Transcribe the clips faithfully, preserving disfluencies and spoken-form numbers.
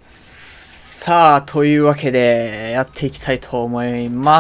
さあ、というわけで、やっていきたいと思います。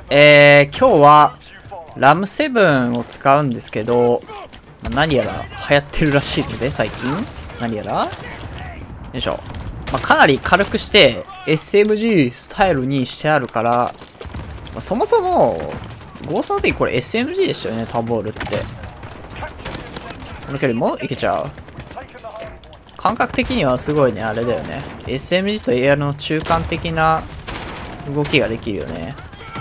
えー、今日は、ラムセブンを使うんですけど、何やら流行ってるらしいので、最近。何やらよいしょ。まあ、かなり軽くして、エスエムジー スタイルにしてあるから、まあ、そもそも、ゴーストの時これ エスエムジー でしたよね、タボールって。この距離もいけちゃう。感覚的にはすごいね、あれだよね。エスエムジー と エーアール の中間的な動きができるよね。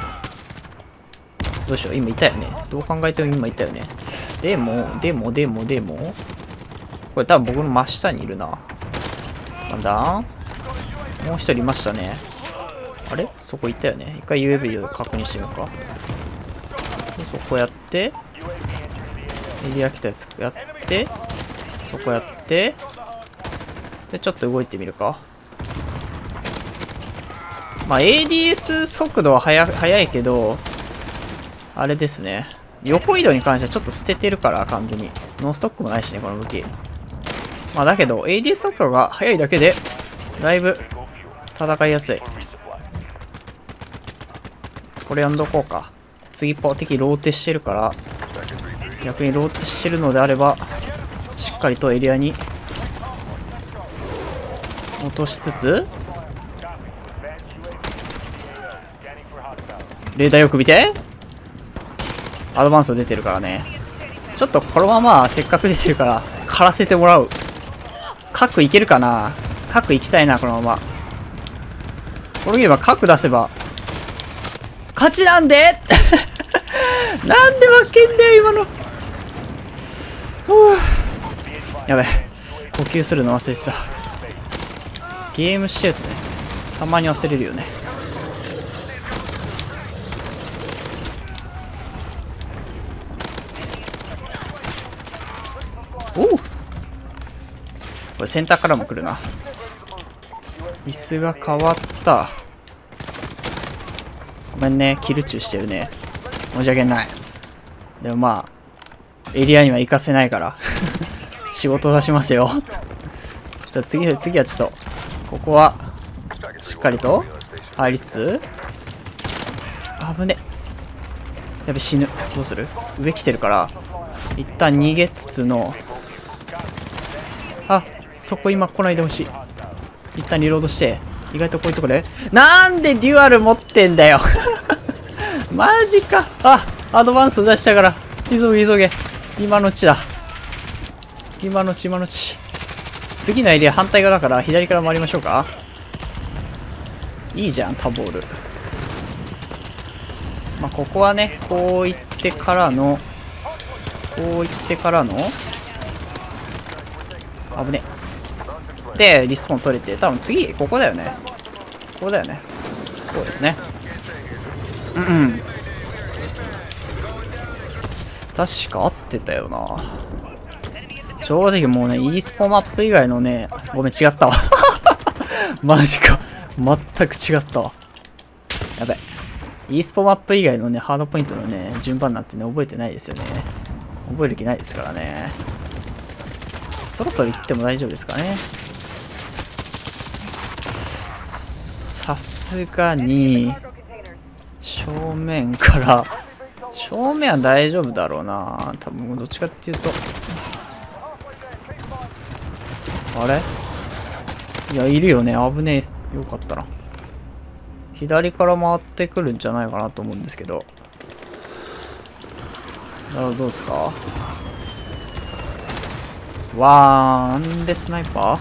どうしよう、今いたよね。どう考えても今いたよね。でも、でも、でも、でも。これ多分僕の真下にいるな。なんだ？もう一人いましたね。あれ？そこいたよね。一回 ユーエーブイ を確認してみようか。でそこやって、エリア来たやつやって、そこやって、で、ちょっと動いてみるか。まあ、エーディーエス 速度は速、速いけど、あれですね。横移動に関してはちょっと捨ててるから、完全に。ノーストックもないしね、この武器。まあ、だけど、エーディーエス 速度が速いだけで、だいぶ、戦いやすい。これやんどこうか。次、敵ローテしてるから、逆にローテしてるのであれば、しっかりとエリアに、落としつつ、レーダーよく見て。アドバンス出てるからね。ちょっとこのまませっかく出てるから狩らせてもらう。核いけるかな。核いきたいな、このまま。このゲームは核出せば勝ちなんでなんで負けんだよ今の。ふうやべ、呼吸するの忘れてた。ゲームしてるとね、たまに忘れるよね。おう、これセンターからも来るな。椅子が変わった。ごめんね、キルチューしてるね。申し訳ない。でもまあ、エリアには行かせないから仕事出しますよじゃあ次、次はちょっと、ここは、しっかりと入りつつ、危ね。やべ、死ぬ。どうする？上来てるから、一旦逃げつつの、あ、そこ今来ないでほしい。一旦リロードして、意外とこういうとこで、なんでデュアル持ってんだよマジか。あ、アドバンス出したから、急げ急げ。今のうちだ。今のうち、今のうち。次のエリア反対側だから左から回りましょうか。いいじゃん、タボール。まあ、ここはね、こう行ってからの、こう行ってからの、危ね。で、リスポン取れて、多分次、ここだよね。ここだよね。こうですね。うんうん。確か合ってたよな。正直もうね、e スポマップ以外のね、ごめん、違ったわ。マジか。全く違ったわ。やべ。e スポマップ以外のね、ハードポイントのね、順番なんてね、覚えてないですよね。覚える気ないですからね。そろそろ行っても大丈夫ですかね。さすがに、正面から、正面は大丈夫だろうな。多分、どっちかっていうと、あれ？いや、いるよね。危ねえ。よかったな。左から回ってくるんじゃないかなと思うんですけど。なるほど、どうですか？わー、なんでスナイパ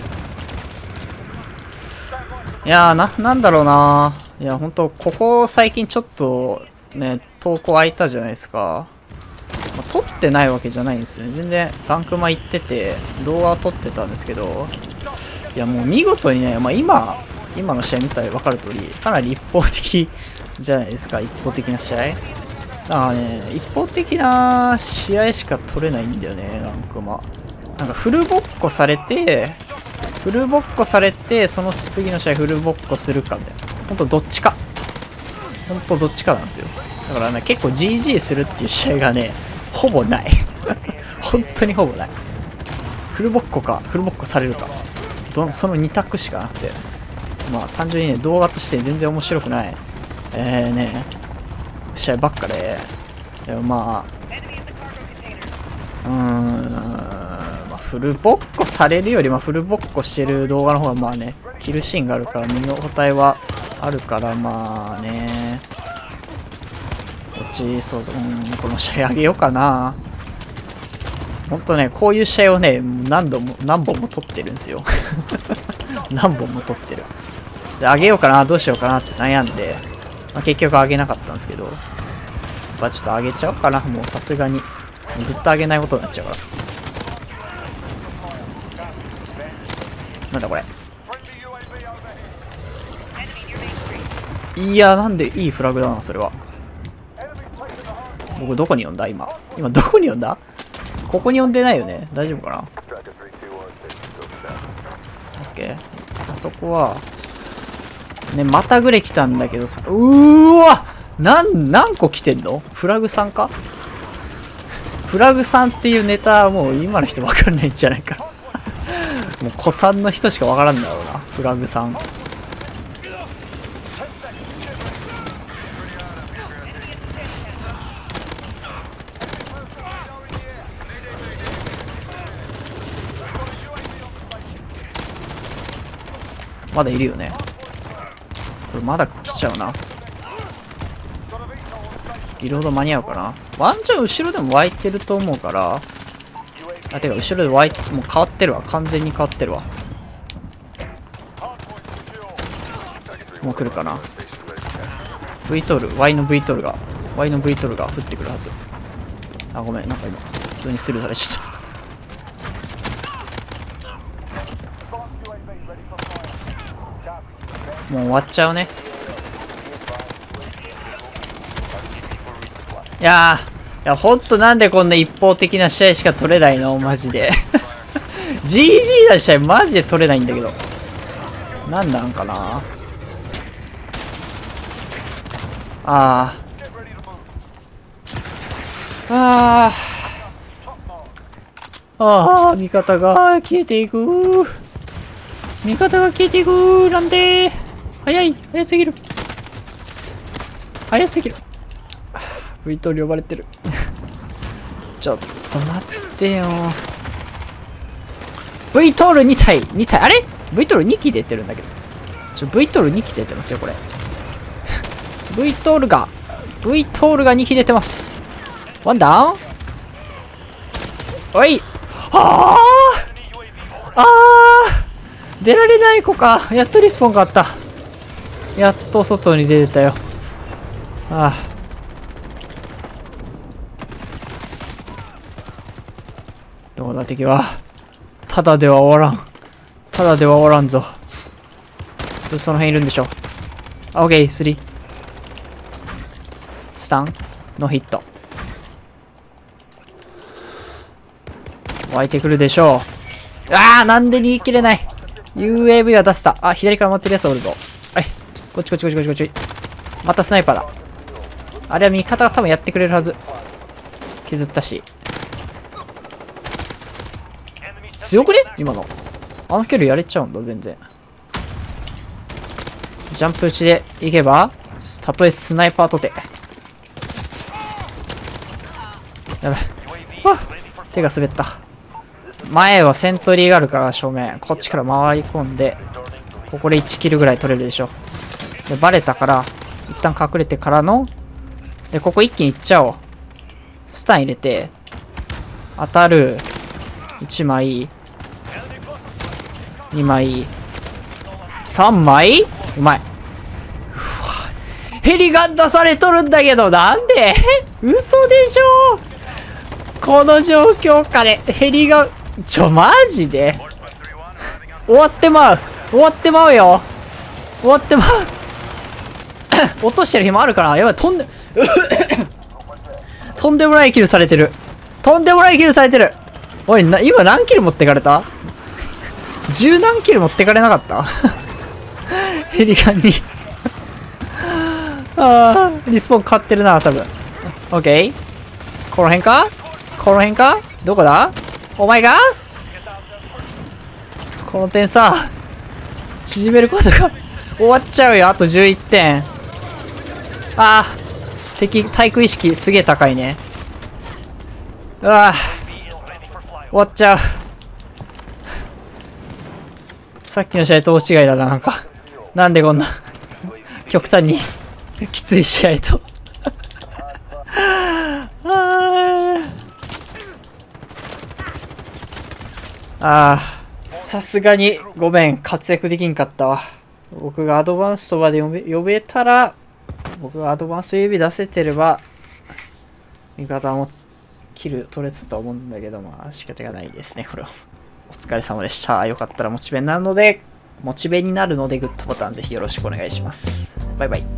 ー？いやー、な、なんだろうな。いや、ほんと、ここ最近ちょっと、ね、投稿空いたじゃないですか。まあ、撮ってないわけじゃないんですよね。全然、ランクマ行ってて、動画は撮ってたんですけど、いや、もう見事にね、まあ今、今の試合見たら分かる通り、かなり一方的じゃないですか、一方的な試合。だからね、一方的な試合しか取れないんだよね、ランクマ。なんかフルボッコされて、フルボッコされて、その次の試合フルボッコするかみたいな。ほんとどっちか。ほんとどっちかなんですよ。だからね、結構 ジージー するっていう試合がね、ほぼない。本当にほぼない。フルボッコか、フルボッコされるか。 どそのに択しかなくて、まあ単純にね動画として全然面白くないえーね試合ばっかで、でもまあうーん、まあ、フルボッコされるよりまあフルボッコしてる動画の方がまあねキルシーンがあるから見応えはあるからまあねこっちそうそう、うん、この試合あげようかな。ほんとねこういう試合をね何度も何本も取ってるんですよ何本も取ってるであげようかなどうしようかなって悩んで、まあ、結局あげなかったんですけど、まあ、ちょっとあげちゃおうかな。もうさすがにずっとあげないことになっちゃうから。なんだこれ。いやなんでいいフラグだなそれは。僕どこに呼んだ今今どこに呼んだ。ここに呼んでないよね。大丈夫かな。オッケー。あそこはねまたぐれ来たんだけどさ、うーわなん何個来てんの。フラグさんか。フラグさんっていうネタはもう今の人分かんないんじゃないかもう子さんの人しか分からんだろうな。フラグさんまだいるよね。これまだ来ちゃうな。リロード間に合うかな。ワンチャン後ろでも湧いてると思うから。あ、てか後ろで湧いて、もう変わってるわ。完全に変わってるわ。もう来るかな。V トール、Y の V トールが、Y の V トールが降ってくるはず。あ、ごめん。なんか今、普通にスルーされちゃった。もう終わっちゃうね。いやー、いやほんとなんでこんな一方的な試合しか取れないのマジでジージー な試合マジで取れないんだけど、なんなんかな。あーあーあー味方が消えていく。味方が消えていく。なんで早い早すぎる早すぎる。V トール呼ばれてるちょっと待ってよ。V トールに体に体あれ V トールに機出てるんだけど、ちょ V トールに機出てますよこれV トールが V トールがに機出てます。ワンダウン。おいはああー出られない子か。やっとリスポンがあった。やっと外に出てたよ。ああどうだ敵は。ただでは終わらん。ただでは終わらんぞ。その辺いるんでしょ。あ、オッケー、スリー。スタンノーヒット。湧いてくるでしょう。ああなんで逃げきれない。ユーエーブイ は出した。あ、左から待ってるやつおるぞ。はい。こっちこっちこっちこっちこっち。またスナイパーだ。あれは味方が多分やってくれるはず。削ったし。強くね今の。あの距離やれちゃうんだ全然。ジャンプ打ちでいけば、たとえスナイパーとて。やばい。わっ手が滑った。前はセントリーがあるから正面。こっちから回り込んで、ここでいちキルぐらい取れるでしょ。で、バレたから、一旦隠れてからの、で、ここ一気にいっちゃおう。スタン入れて、当たる。いちまい。にまい。さんまいうまい。うわヘリが出されとるんだけど、なんで嘘でしょこの状況下でヘリが、ちょ、マジで終わってまう終わってまうよ終わってまう落としてる日もあるから、やばい、とんで、とんでもないキルされてる。とんでもないキルされてる。おい、な、今何キル持ってかれた？十何キル持ってかれなかったヘリガンにああ、リスポーン勝ってるな、多分。オッケー。この辺かこの辺かどこだお前がこの点さ、縮めることが終わっちゃうよ。あとじゅういってん。ああ、敵、体育意識すげえ高いね。うわあ、終わっちゃう。さっきの試合と大違いだな、なんか。なんでこんな、極端にきつい試合と。ああ、さすがにごめん、活躍できんかったわ。僕がアドバンスとかで呼べ、呼べたら、僕がアドバンス指出せてれば、味方もキル取れてたと思うんだけど、まあ仕方がないですね、これは。お疲れ様でした。よかったらモチベになるので、モチベになるのでグッドボタンぜひよろしくお願いします。バイバイ。